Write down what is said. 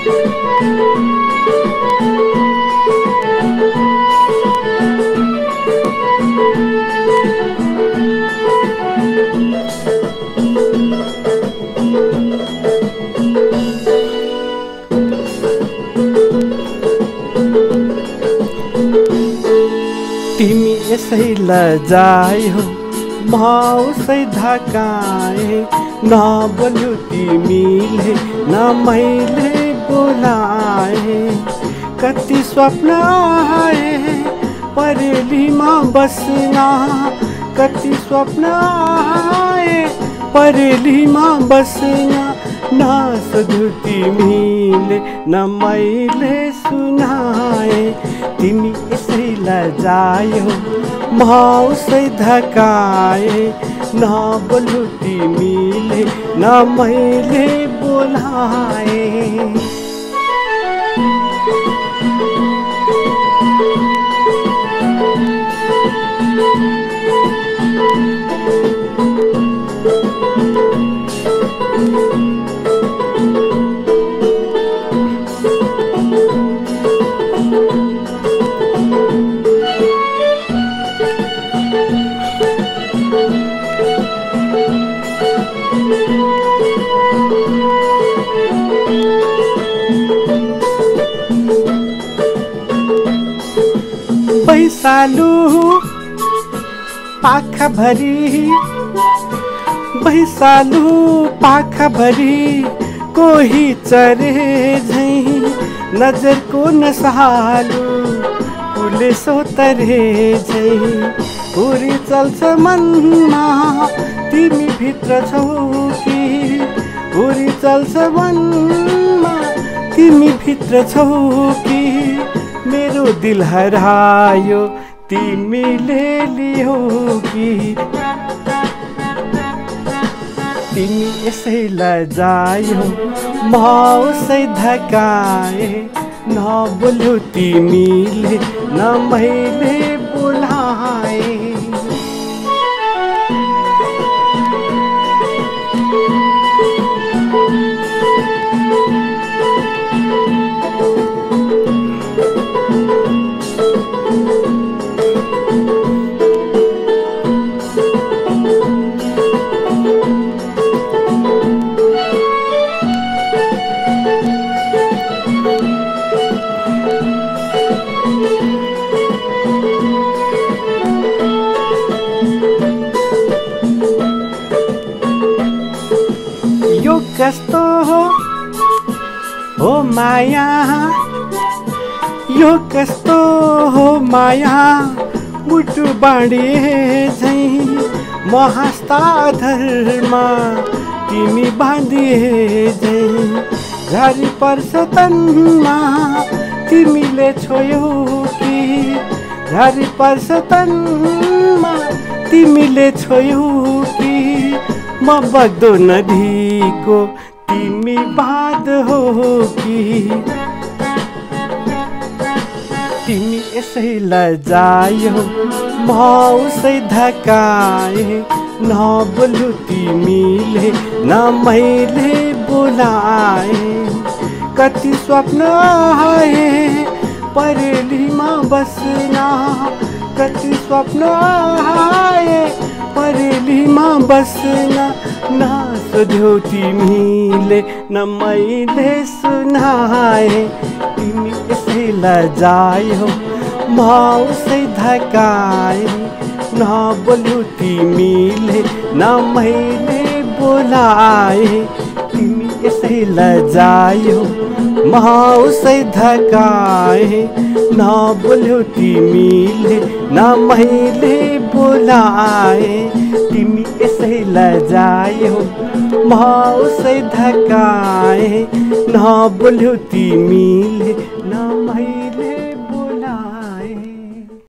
तिमी यसै लजायौ म उसै धकाए नबोल्यो तिमीले न मैले बोलाए कति स्वप्न आए परेलीमा बस्न कति स्वप्न आए परेलीमा बस्न नसोध्यो तिमीले न मैले सुनाए तिमी यसै लजायौ म उसै धकाए नबोल्यो तिमीले न मैले बोलाए बैसालु पाखाभरि बैसालु पाखाभरि कोही चरे झै नजरको नसालु फुले सोतरे झै उरी चल्छ मनमा तिमी भित्र छौ कि उरी चल्छ मनमा तिमी भित्र छौ कि मेरो दिल हरायो तिमीले लियो कि तिमी यसै लजायौ म उसै धकाए नबोल्यो तिमीले न मैले बोलाए कस्तो हो माया यो कस्तो हो माया मुटु बाँडे झै म हाँस्दा धर्मा तिमी बाँधिए झै झरी पर्छ तनमा तिमीले छोयौ कि झरी पर्छ तनमा तिमीले छोयौ कि म बग्दो नदीको तिमी बाँध हो कि तिमी यसै लजायौ म उसै धकाए नबोल्यो तिमीले न मैले बोलाए कति स्वप्न आए परेलीमा बस्न कति स्वप्न आए परेलीमा बस्न नसोध्यो तिमीले न मैले सुनाए तिमी यसै लजायौ म उसै धकाए नबोल्यो तिमीले न मैले बोलाए तिमी यसै लजायौ म उसै धकाए नबोल्यो तिमीले न मैले बोलाए तिमी यसै लजायौ म उसै धकाए नबोल्यो तिमीले न मैले